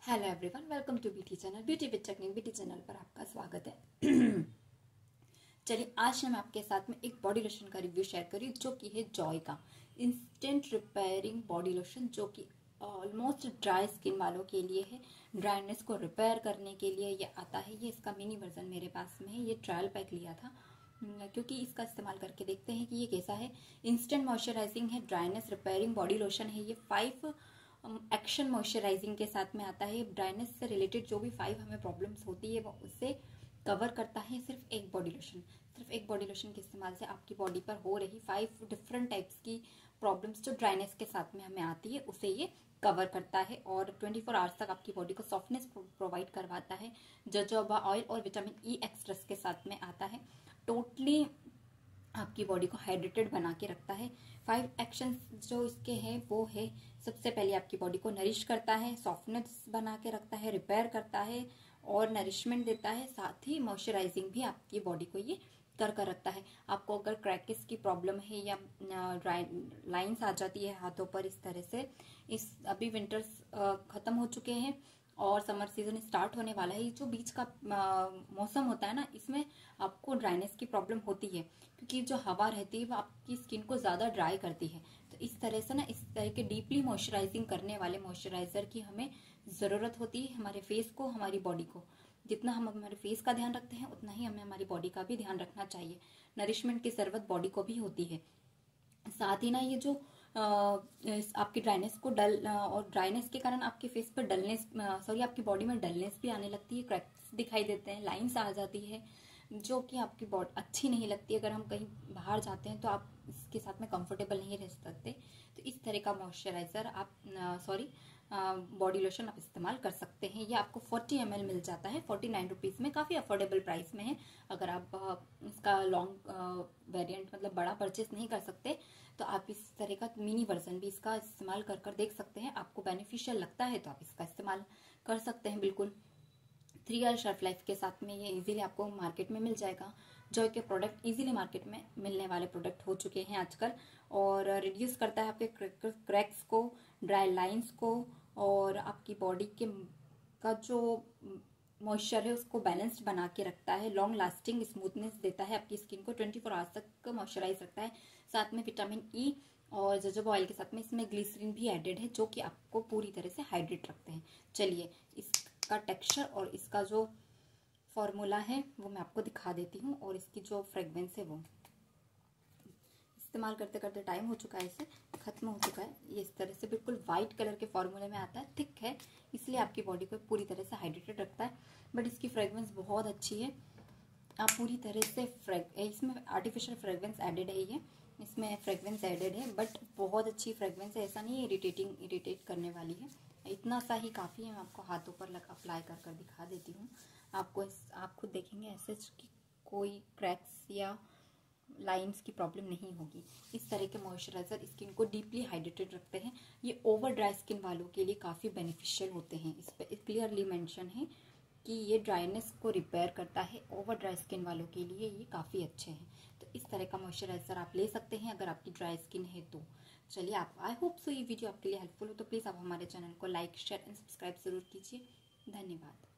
Hello everyone, welcome to BT channel. Beauty with technique BT channel पर आपका स्वागत है। चलिए, आज मैं आपके साथ में एक बॉडी लोशन का रिव्यू शेयर करी जो कि है जॉय का इंस्टेंट रिपेयरिंग बॉडी लोशन, जो कि ऑलमोस्ट ड्राई स्किन वालों के लिए है। ड्राइनेस को रिपेयर करने के लिए ये आता है। ये इसका मिनी वर्जन मेरे पास में है। ये ट्रायल पैक लिया था क्योंकि इसका इस्तेमाल करके देखते हैं कि ये कैसा है। इंस्टेंट मॉइस्चराइजिंग है, ड्राइनेस रिपेयरिंग बॉडी लोशन है। ये 5 एक्शन मॉइस्चराइजिंग के साथ में आता है। ड्राइनेस से रिलेटेड जो भी 5 हमें प्रॉब्लम्स होती है वो उससे कवर करता है। सिर्फ एक बॉडी लोशन के इस्तेमाल से आपकी बॉडी पर हो रही 5 डिफरेंट टाइप्स की प्रॉब्लम्स जो ड्राइनेस के साथ में हमें आती है उसे ये कवर करता है और 24 आवर्स तक आपकी बॉडी को सॉफ्टनेस प्रोवाइड करवाता है। जोजोबा ऑयल और विटामिन ई एक्स्ट्रास के साथ में आता है। टोटली आपकी बॉडी को हाइड्रेटेड बना के रखता है। 5 एक्शन जो इसके हैं वो है, सबसे पहले आपकी बॉडी को नरिश करता है, सॉफ्टनेस बना के रखता है, रिपेयर करता है और नरिशमेंट देता है। साथ ही मॉइस्चराइजिंग भी आपकी बॉडी को ये कर रखता है। आपको अगर क्रैकेस की प्रॉब्लम है या ड्राई लाइंस आ जाती है हाथों पर इस तरह से, इस अभी विंटर्स खत्म हो चुके हैं और समर सीजन स्टार्ट होने वाला है। जो बीच का मौसम होता है ना, इसमें आपको ड्राइनेस की प्रॉब्लम होती है क्योंकि जो हवा रहती है वो आपकी स्किन को ज़्यादा ड्राई करती है। तो इस तरह से ना, इस तरह के डीपली मॉइस्चराइजिंग करने वाले मॉइस्चराइजर की हमें ज़रूरत होती है हमारे फेस को, हमारी बॉडी को। जितना हम हमारे फेस का ध्यान रखते हैं उतना ही हमें हमारी बॉडी का भी ध्यान रखना चाहिए। नरिशमेंट की ज़रूरत बॉडी को भी होती है। साथ ही ना, ये जो आपकी ड्राइनेस को और ड्राइनेस के कारण आपके फेस पर आपकी बॉडी में डलनेस भी आने लगती है, क्रैक्स दिखाई देते हैं, लाइंस आ जाती है जो कि आपकी बॉडी अच्छी नहीं लगती। अगर हम कहीं बाहर जाते हैं तो आप इसके साथ में कंफर्टेबल नहीं रह सकते। तो इस तरह का मॉइस्चराइजर आप बॉडी लोशन आप इस्तेमाल कर सकते हैं। ये आपको 40 ml मिल जाता है 49 रुपीज़ में, काफ़ी अफोर्डेबल प्राइस में है। अगर आप इसका लॉन्ग वेरिएंट मतलब बड़ा परचेस नहीं कर सकते तो आप इस तरह का मिनी वर्जन भी इसका इस्तेमाल कर देख सकते हैं। आपको बेनिफिशियल लगता है तो आप इसका इस्तेमाल कर सकते हैं। बिल्कुल 3 ईयर शेल्फ लाइफ के साथ में ये इजीली आपको मार्केट में मिल जाएगा। जॉय के प्रोडक्ट इजीली मार्केट में मिलने वाले प्रोडक्ट हो चुके हैं आजकल, और रिड्यूस करता है आपके क्रैक्स को, ड्राई लाइंस को, और आपकी बॉडी का जो मॉइस्चर है उसको बैलेंस्ड बना के रखता है। लॉन्ग लास्टिंग स्मूथनेस देता है, आपकी स्किन को 24 आवर्स तक मॉइस्चराइज रखता है। साथ में विटामिन ई और जोजोबा ऑयल के साथ में इसमें ग्लिसरीन भी एडेड है जो कि आपको पूरी तरह से हाइड्रेट रखते हैं। चलिए, इसका टेक्सचर और इसका जो फॉर्मूला है वो मैं आपको दिखा देती हूँ, और इसकी जो फ्रेग्रेंस है वो इस्तेमाल करते करते टाइम हो चुका है, इसे खत्म हो चुका है। ये इस तरह से बिल्कुल वाइट कलर के फॉर्मूले में आता है, थिक है, इसलिए आपकी बॉडी को पूरी तरह से हाइड्रेटेड रखता है। बट इसकी फ्रेग्रेंस बहुत अच्छी है। आप पूरी तरह से इसमें आर्टिफिशियल फ्रेग्रेंस एडेड है, ये इसमें फ्रेग्रेंस एडेड है, बट बहुत अच्छी फ्रेग्रेंस है। ऐसा नहीं है इरिटेट करने वाली है। इतना सा ही काफ़ी है। मैं आपको हाथों पर अप्लाई कर दिखा देती हूँ। आप खुद देखेंगे ऐसे कि कोई क्रैक्स या लाइंस की प्रॉब्लम नहीं होगी। इस तरह के मॉइस्चराइजर स्किन को डीपली हाइड्रेटेड रखते हैं। ये ओवर ड्राई स्किन वालों के लिए काफ़ी बेनिफिशियल होते हैं। इस पर क्लियरली मेंशन है कि ये ड्राइनेस को रिपेयर करता है। ओवर ड्राई स्किन वालों के लिए ये काफ़ी अच्छे हैं। तो इस तरह का मॉइस्चराइजर आप ले सकते हैं अगर आपकी ड्राई स्किन है तो। चलिए, आई होप सो ये वीडियो आपके लिए हेल्पफुल हो, तो प्लीज़ आप हमारे चैनल को लाइक, शेयर एंड सब्सक्राइब जरूर कीजिए। धन्यवाद।